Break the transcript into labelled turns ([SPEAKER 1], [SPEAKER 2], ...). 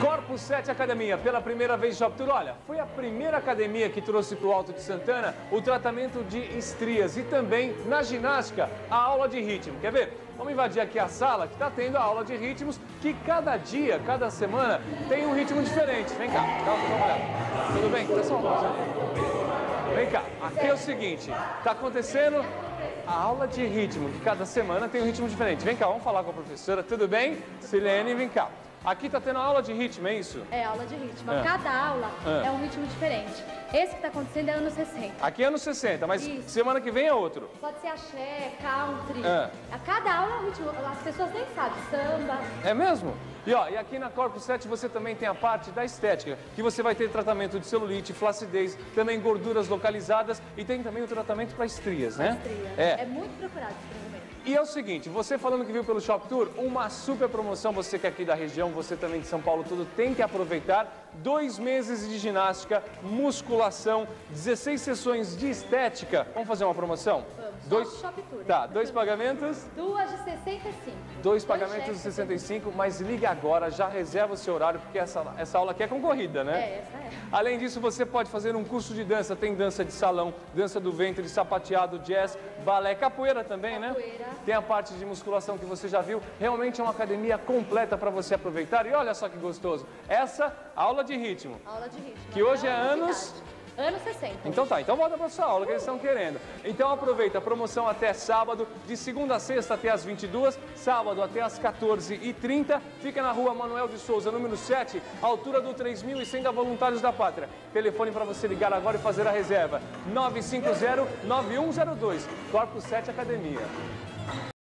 [SPEAKER 1] Corpo 7 Academia, pela primeira vez, Shop Tour. Olha, foi a primeira academia que trouxe para o Alto de Santana o tratamento de estrias e também na ginástica, a aula de ritmo. Quer ver? Vamos invadir aqui a sala que está tendo a aula de ritmos, que cada dia, cada semana tem um ritmo diferente. Vem cá, dá uma olhada. Tudo bem? Tá só uma Vem cá, aqui é o seguinte, está acontecendo a aula de ritmo, que cada semana tem um ritmo diferente. Vem cá, vamos falar com a professora, tudo bem? Silene, vem cá. Aqui está tendo aula de ritmo, é isso?
[SPEAKER 2] É, aula de ritmo. Cada aula é um ritmo diferente. Esse que está acontecendo é anos 60.
[SPEAKER 1] Aqui é anos 60, mas isso. Semana que vem é outro.
[SPEAKER 2] Pode ser axé, country. A cada aula é um ritmo. As pessoas nem sabem, samba.
[SPEAKER 1] É mesmo? E aqui na Corpo 7 você também tem a parte da estética, que você vai ter tratamento de celulite, flacidez, também gorduras localizadas e tem também o tratamento para estrias, né?
[SPEAKER 2] Estrias. É muito procurado esse tratamento.
[SPEAKER 1] E é o seguinte, você falando que viu pelo Shop Tour, uma super promoção, você que é aqui da região, você também de São Paulo, tudo tem que aproveitar. 2 meses de ginástica, musculação, 16 sessões de estética. Vamos fazer uma promoção?
[SPEAKER 2] Vamos, Shop Tour.
[SPEAKER 1] Tá, 2 pagamentos?
[SPEAKER 2] 2 de 65.
[SPEAKER 1] 2 pagamentos de 65, mas liga agora, já reserva o seu horário, porque essa aula aqui é concorrida, né?
[SPEAKER 2] É, essa é.
[SPEAKER 1] Além disso, você pode fazer um curso de dança, tem dança de salão, dança do ventre, sapateado, jazz, balé, capoeira também, né? Tem a parte de musculação que você já viu. Realmente é uma academia completa para você aproveitar. E olha só que gostoso. Essa aula de ritmo.
[SPEAKER 2] Aula de ritmo.
[SPEAKER 1] Que hoje é anos
[SPEAKER 2] 60.
[SPEAKER 1] Então tá, então volta para sua aula que eles estão querendo. Então aproveita a promoção até sábado, de segunda a sexta até as 22, sábado até as 14h30. Fica na rua Manuel de Souza, número 7, altura do 3100 da Voluntários da Pátria. Telefone para você ligar agora e fazer a reserva: 950-9102, Corpo 7 Academia.